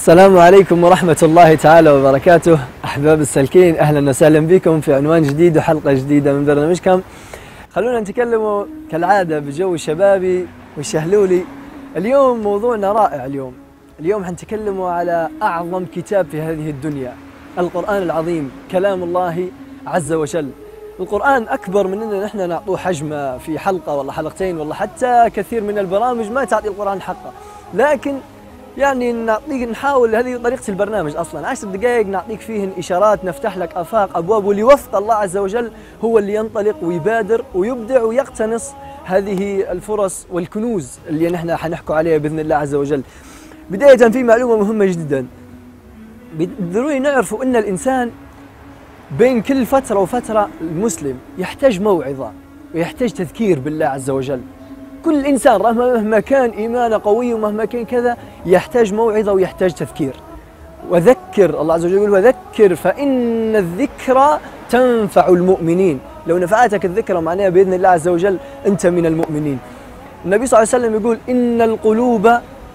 السلام عليكم ورحمة الله تعالى وبركاته. أحباب السالكين، أهلا وسهلا بكم في عنوان جديد وحلقة جديدة من برنامجكم. خلونا نتكلم كالعادة بجو شبابي والشهلولي. اليوم موضوعنا رائع. اليوم حنتكلم على أعظم كتاب في هذه الدنيا، القرآن العظيم، كلام الله عز وجل. القرآن أكبر من أننا نحن نعطوه حجمه في حلقة ولا حلقتين، والله حتى كثير من البرامج ما تعطي القرآن حقه، لكن يعني نحاول، هذه طريقة البرنامج أصلا، 10 دقائق نعطيك فيهن إشارات، نفتح لك آفاق أبواب، ولوفق الله عز وجل هو اللي ينطلق ويبادر ويبدع ويقتنص هذه الفرص والكنوز اللي نحن حنحكوا عليها بإذن الله عز وجل. بداية في معلومة مهمة جدا، ضروري نعرفوا أن الإنسان بين كل فترة وفترة المسلم يحتاج موعظة ويحتاج تذكير بالله عز وجل. كل إنسان مهما كان إيمانه قوي ومهما كان كذا يحتاج موعظة ويحتاج تذكير. وذكر، الله عز وجل يقول وذكر فإن الذكرى تنفع المؤمنين. لو نفعتك الذكرى معناها بإذن الله عز وجل أنت من المؤمنين. النبي صلى الله عليه وسلم يقول إن القلوب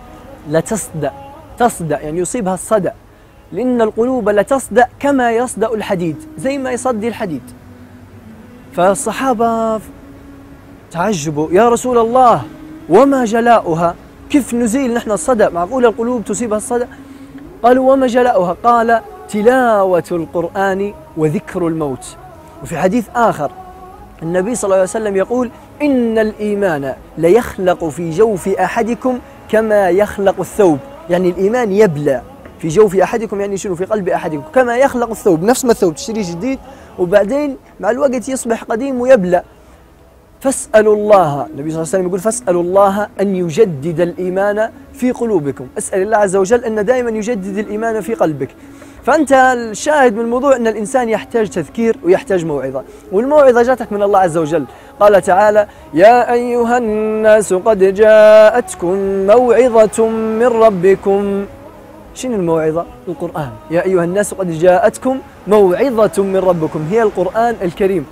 تصدأ يعني يصيبها الصدأ، لأن القلوب لتصدأ كما يصدأ الحديد، زي ما يصدي الحديد. فالصحابة تعجبوا، يا رسول الله وما جلاؤها؟ كيف نزيل نحن الصدأ؟ معقول القلوب تصيبها الصدأ؟ قالوا وما جلاؤها؟ قال تلاوة القرآن وذكر الموت. وفي حديث آخر النبي صلى الله عليه وسلم يقول إن الإيمان ليخلق في جوف أحدكم كما يخلق الثوب. يعني الإيمان يبلى في جوف أحدكم، يعني شنو؟ في قلب أحدكم، كما يخلق الثوب، نفس ما الثوب تشتريه جديد وبعدين مع الوقت يصبح قديم ويبلى. فاسألوا الله، النبي صلى الله عليه وسلم يقول فاسألوا الله أن يجدد الإيمان في قلوبكم. اسأل الله عز وجل أن دائما يجدد الإيمان في قلبك. فأنت الشاهد من الموضوع أن الإنسان يحتاج تذكير ويحتاج موعظة، والموعظة جاتك من الله عز وجل. قال تعالى يا أيها الناس قد جاءتكم موعظة من ربكم. شنو الموعظة؟ القرآن. يا أيها الناس قد جاءتكم موعظة من ربكم، هي القرآن الكريم.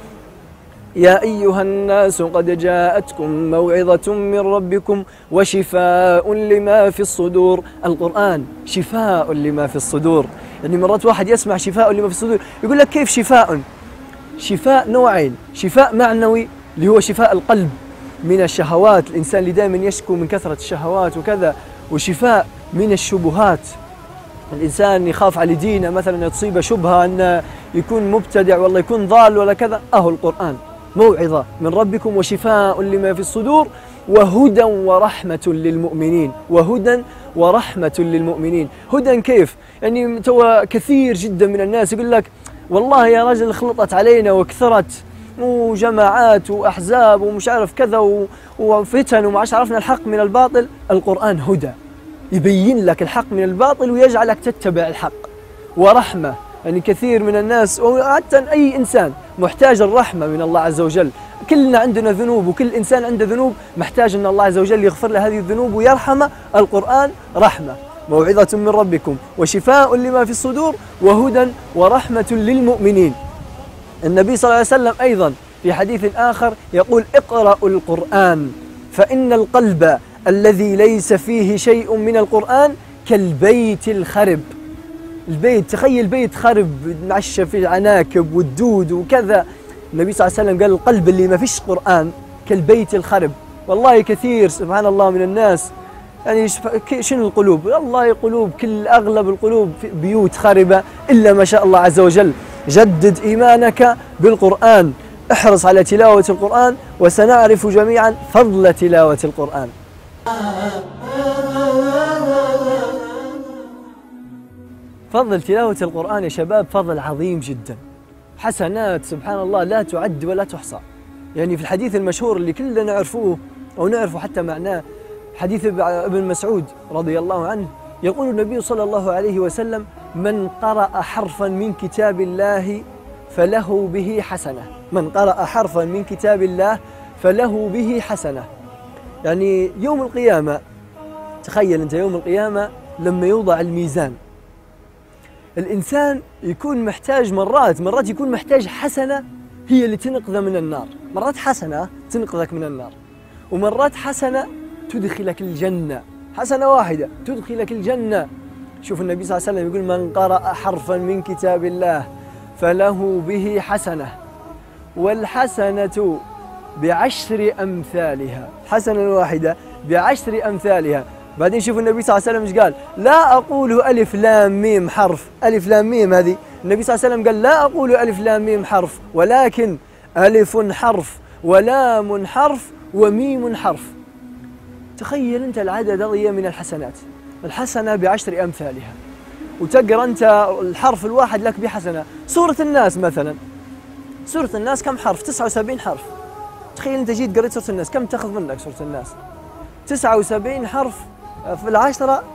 يا أيها الناس قد جاءتكم موعظة من ربكم وشفاء لما في الصدور. القرآن شفاء لما في الصدور. يعني مرات واحد يسمع شفاء لما في الصدور يقول لك كيف شفاء؟ شفاء نوعين، شفاء معنوي اللي هو شفاء القلب من الشهوات، الإنسان اللي دائما يشكو من كثرة الشهوات وكذا، وشفاء من الشبهات، الإنسان يخاف على دينه مثلا تصيبه شبهة أن يكون مبتدع والله يكون ضال ولا كذا، القرآن موعظة من ربكم وشفاء لما في الصدور وهدى ورحمة للمؤمنين. وهدى ورحمة للمؤمنين. هدى كيف؟ يعني توا كثير جدا من الناس يقول لك والله يا رجل خلطت علينا وكثرت وجماعات وأحزاب ومش عارف كذا وفتن وما عرفنا الحق من الباطل. القرآن هدى، يبين لك الحق من الباطل ويجعلك تتبع الحق. ورحمة، يعني كثير من الناس وحتى أي إنسان محتاج الرحمة من الله عز وجل. كلنا عندنا ذنوب وكل إنسان عنده ذنوب، محتاج أن الله عز وجل يغفر له هذه الذنوب ويرحمه. القرآن رحمة، موعظة من ربكم وشفاء لما في الصدور وهدى ورحمة للمؤمنين. النبي صلى الله عليه وسلم أيضا في حديث آخر يقول اقرأوا القرآن فإن القلب الذي ليس فيه شيء من القرآن كالبيت الخرب. البيت، تخيل بيت خرب معشى في العناكب والدود وكذا. النبي صلى الله عليه وسلم قال القلب اللي ما فيش قرآن كالبيت الخرب. والله كثير سبحان الله من الناس، يعني شنو القلوب؟ والله قلوب، كل أغلب القلوب بيوت خربة إلا ما شاء الله عز وجل. جدد إيمانك بالقرآن، احرص على تلاوة القرآن، وسنعرف جميعا فضل تلاوة القرآن. فضل تلاوة القرآن يا شباب فضل عظيم جدا، حسنات سبحان الله لا تعد ولا تحصى. يعني في الحديث المشهور اللي كلنا نعرفوه أو نعرف حتى معناه، حديث ابن مسعود رضي الله عنه، يقول النبي صلى الله عليه وسلم من قرأ حرفا من كتاب الله فله به حسنة. من قرأ حرفا من كتاب الله فله به حسنة. يعني يوم القيامة، تخيل أنت يوم القيامة لما يوضع الميزان، الإنسان يكون محتاج مرات يكون محتاج حسنة هي اللي تنقذه من النار. مرات حسنة تنقذك من النار، ومرات حسنة تدخلك الجنة. حسنة واحدة تدخلك الجنة. شوف النبي صلى الله عليه وسلم يقول: من قرأ حرفا من كتاب الله فله به حسنة، والحسنة ب10 أمثالها، حسنة واحدة ب10 أمثالها. بعدين شوف النبي صلى الله عليه وسلم ايش قال: لا أقول ألف لام ميم حرف، ألف لام ميم هذه النبي صلى الله عليه وسلم قال: لا أقول ألف لام ميم حرف، ولكن ألف حرف ولام حرف وميم حرف. تخيل أنت العدد هذه من الحسنات، الحسنة ب10 أمثالها، وتقرأ أنت الحرف الواحد لك بحسنة. سورة الناس مثلا، سورة الناس كم حرف؟ 79 حرف. تخيل أنت جيت قريت سورة الناس، كم تأخذ منك سورة الناس؟ 79 حرف في العشرة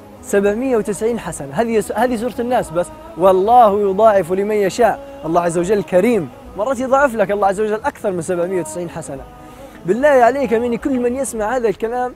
790 حسنة. هذه سورة الناس بس. والله يضاعف لمن يشاء، الله عز وجل كريم، مرات يضاعف لك الله عز وجل أكثر من 790 حسنة. بالله عليك مني كل من يسمع هذا الكلام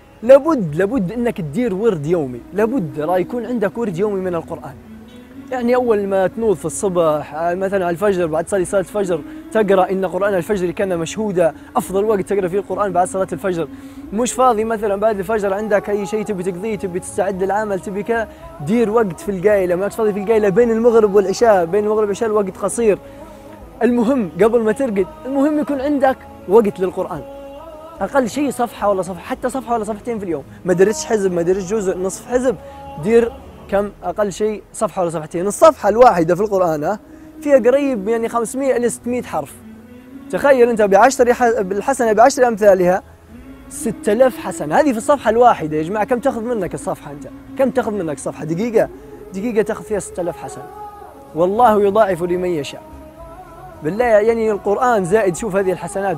لابد انك تدير ورد يومي، لابد راح يكون عندك ورد يومي من القرآن. يعني اول ما تنوض في الصبح مثلا على الفجر، بعد تصلي صلاة الفجر تقرا ان قرآن الفجر كان مشهودا، افضل وقت تقرا فيه القرآن بعد صلاة الفجر. مش فاضي مثلا بعد الفجر عندك اي شيء تبي تقضيه، تبي تستعد للعمل، تبي كذا، دير وقت في القايلة، ما تفضي في القايلة بين المغرب والعشاء، بين المغرب والعشاء الوقت قصير. المهم قبل ما ترقد، المهم يكون عندك وقت للقرآن، أقل شيء صفحة ولا صفحة، حتى صفحة ولا صفحتين في اليوم. ما درستش حزب، ما درستش جزء، نصف حزب، دير كم أقل شيء صفحة ولا صفحتين. الصفحة الواحدة في القرآن فيها قريب يعني 500 إلى 600 حرف. تخيل أنت بالحسنة ب10 أمثالها 6000 حسنة. هذه في الصفحة الواحدة يا جماعة. كم تأخذ منك الصفحة أنت؟ كم تأخذ منك الصفحة؟ دقيقة تأخذ فيها 6000 حسنة. والله يضاعف لمن يشاء. بالله يعني القرآن زائد. شوف هذه الحسنات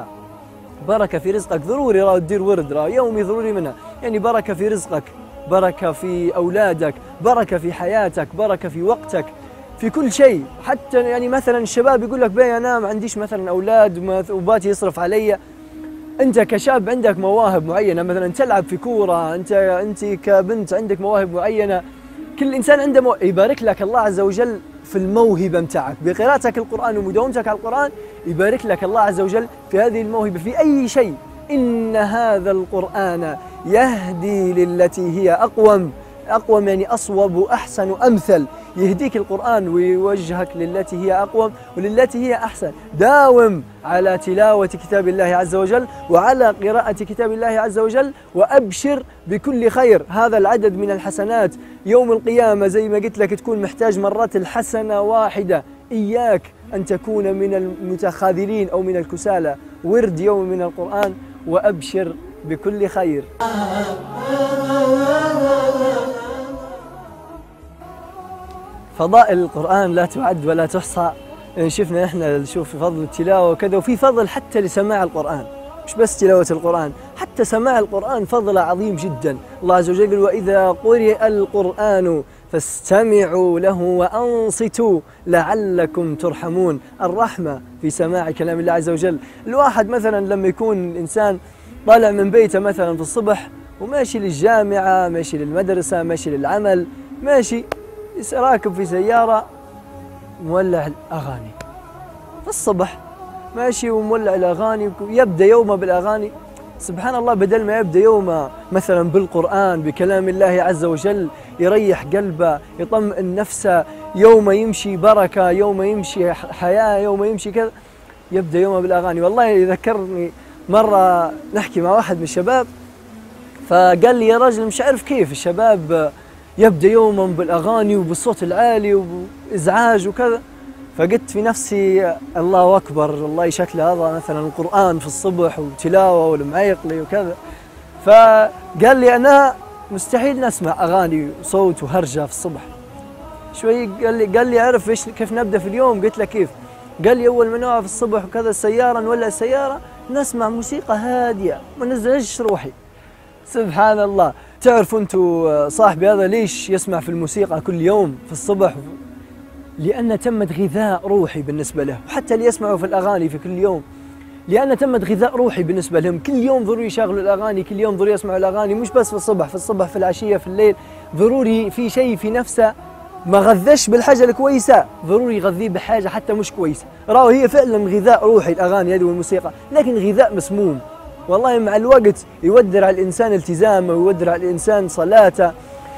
بركة في رزقك. ضروري راه تدير ورد، راه يومي ضروري منها. يعني بركة في رزقك، بركة في أولادك، بركة في حياتك، بركة في وقتك، في كل شيء. حتى يعني مثلا الشباب يقول لك: بي أنا ما عنديش مثلا أولاد وباتي يصرف علي. أنت كشاب عندك مواهب معينة، مثلا تلعب في كورة، أنت كبنت عندك مواهب معينة. كل إنسان عنده يبارك لك الله عز وجل في الموهبة متاعك، بقراءتك القرآن ومداومتك على القرآن يبارك لك الله عز وجل في هذه الموهبة في أي شيء. إن هذا القرآن يهدي للتي هي أقوم يعني أصوب وأحسن وأمثل. يهديك القرآن ويوجهك للتي هي أقوم وللتي هي أحسن. داوم على تلاوة كتاب الله عز وجل وعلى قراءة كتاب الله عز وجل، وأبشر بكل خير. هذا العدد من الحسنات يوم القيامة زي ما قلت لك تكون محتاج مرات الحسنة واحدة. إياك أن تكون من المتخاذلين أو من الكسالى. ورد يوم من القرآن وأبشر بكل خير. فضائل القرآن لا تعد ولا تحصى. يعني شفنا احنا نشوف فضل التلاوة وكذا، وفي فضل حتى لسماع القرآن، مش بس تلاوة القرآن، حتى سماع القرآن فضل عظيم جدا. الله عز وجل: وإذا قرئ القرآن فاستمعوا له وأنصتوا لعلكم ترحمون. الرحمة في سماع كلام الله عز وجل. الواحد مثلا لما يكون الإنسان طالع من بيته مثلا في الصبح وماشي للجامعة، ماشي للمدرسة، ماشي للعمل، ماشي راكب في سيارة مولع الأغاني في الصبح، ماشي ومولع الأغاني، يبدأ يومه بالأغاني. سبحان الله، بدل ما يبدأ يومه مثلا بالقرآن بكلام الله عز وجل يريح قلبه يطمئن نفسه، يوم يمشي بركة، يوم يمشي حياة، يوم يمشي كذا، يبدأ يومه بالأغاني. والله يذكرني مرة نحكي مع واحد من الشباب فقال لي: يا رجل مش عارف كيف الشباب يبدأ يومهم بالأغاني وبالصوت العالي وإزعاج وكذا. فقلت في نفسي: الله أكبر، والله شكله هذا مثلا القرآن في الصبح وتلاوة والمعيقلي وكذا. فقال لي: أنا مستحيل نسمع أغاني وصوت وهرجة في الصبح. شوي قال لي أعرف كيف نبدأ في اليوم؟ قلت له: كيف؟ قال لي: أول ما نوقف الصبح وكذا السيارة، نولع السيارة نسمع موسيقى هادية ما نزعجش روحي. سبحان الله. تعرفوا أنتوا صاحبي هذا ليش يسمع في الموسيقى كل يوم في الصبح؟ لأن تمت غذاء روحي بالنسبة له. وحتى اللي يسمعوا في الأغاني في كل يوم، لأن تمت غذاء روحي بالنسبة لهم. كل يوم ضروري يشغلوا الأغاني، كل يوم ضروري يسمعوا الأغاني، مش بس في الصبح، في العشية، في الليل. ضروري في شيء في نفسه ما غذش بالحاجة الكويسة، ضروري يغذيه بحاجة حتى مش كويسة. راهو هي فعلا غذاء روحي الأغاني هذه والموسيقى، لكن غذاء مسموم. والله مع الوقت يودر على الإنسان التزامه ويودر على الإنسان صلاته.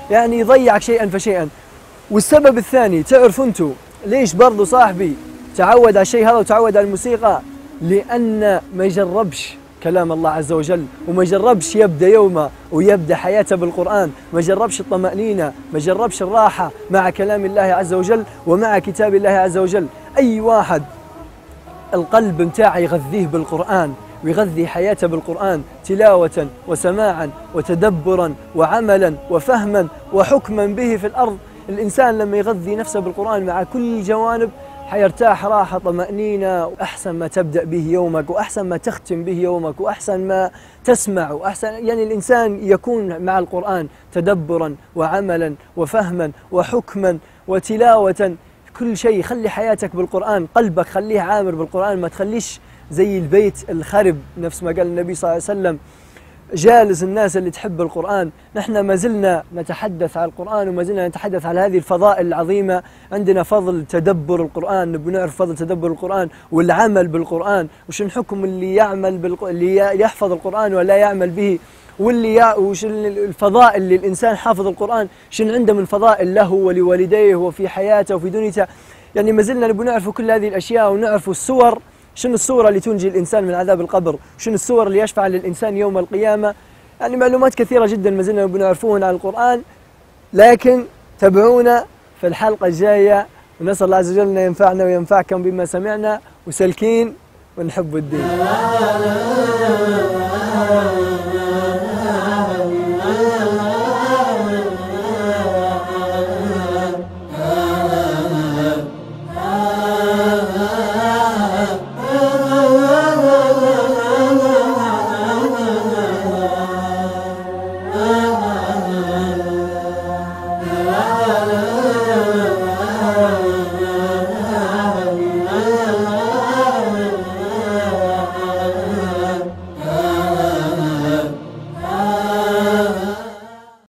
يعني يضيعك شيئا فشيئا. والسبب الثاني تعرفوا انتم ليش برضو صاحبي تعود على الشيء هذا وتعود على الموسيقى؟ لأن ما يجربش كلام الله عز وجل، وما جربش يبدأ يومه ويبدأ حياته بالقرآن، ما جربش الطمأنينة، ما جربش الراحة مع كلام الله عز وجل ومع كتاب الله عز وجل. أي واحد القلب متاعه يغذيه بالقرآن ويغذي حياته بالقرآن تلاوة وسماعا وتدبرا وعملا وفهما وحكما به في الأرض، الإنسان لما يغذي نفسه بالقرآن مع كل الجوانب حيرتاح راحة طمأنينة، وأحسن ما تبدأ به يومك وأحسن ما تختم به يومك وأحسن ما تسمع وأحسن يعني الإنسان يكون مع القرآن تدبرا وعملا وفهما وحكما وتلاوة، كل شيء. خلي حياتك بالقرآن، قلبك خليه عامر بالقرآن، ما تخليش زي البيت الخرب، نفس ما قال النبي صلى الله عليه وسلم جالس الناس اللي تحب القرآن. نحن ما زلنا نتحدث عن القرآن وما زلنا نتحدث على هذه الفضائل العظيمة. عندنا فضل تدبر القرآن، نبي نعرف فضل تدبر القرآن والعمل بالقرآن، وش الحكم اللي يعمل اللي يحفظ القرآن ولا يعمل به، وش الفضائل للإنسان حافظ القرآن، شن عنده من فضائل له ولوالديه وفي حياته وفي دنيته. يعني ما زلنا نبي نعرف كل هذه الأشياء ونعرف السور، شنو الصورة اللي تنجي الإنسان من عذاب القبر، شنو الصور اللي يشفع للإنسان يوم القيامة. يعني معلومات كثيرة جدا ما زلنا بنعرفوهن عن القرآن، لكن تابعونا في الحلقة الجاية، ونسأل الله عز وجل أن ينفعنا وينفعكم بما سمعنا، وسلكين ونحب الدين.